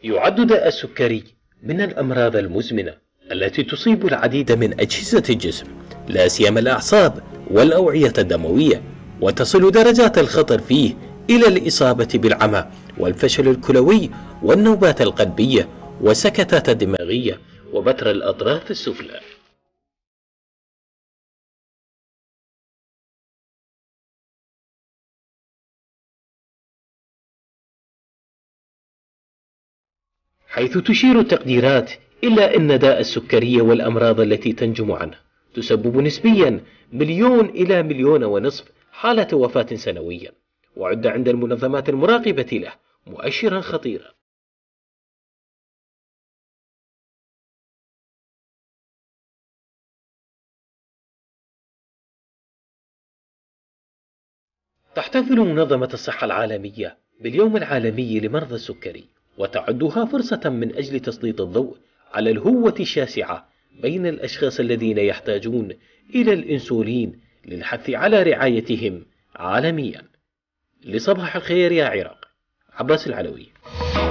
يعد داء السكري من الأمراض المزمنة التي تصيب العديد من أجهزة الجسم، لا سيما الأعصاب والأوعية الدموية، وتصل درجات الخطر فيه إلى الإصابة بالعمى والفشل الكلوي والنوبات القلبية والسكتات الدماغية وبتر الأطراف السفلى. حيث تشير التقديرات إلى أن داء السكري والأمراض التي تنجم عنه تسبب نسبيا 1,000,000 إلى 1,500,000 حالة وفاة سنويا، وعد عند المنظمات المراقبة له مؤشرا خطيرا. تحتفل منظمة الصحة العالمية باليوم العالمي لمرضى السكري، وتعدها فرصة من أجل تسليط الضوء على الهوة الشاسعة بين الأشخاص الذين يحتاجون إلى الإنسولين للحث على رعايتهم عالميا. لصباح الخير يا عراق، عباس العلوي.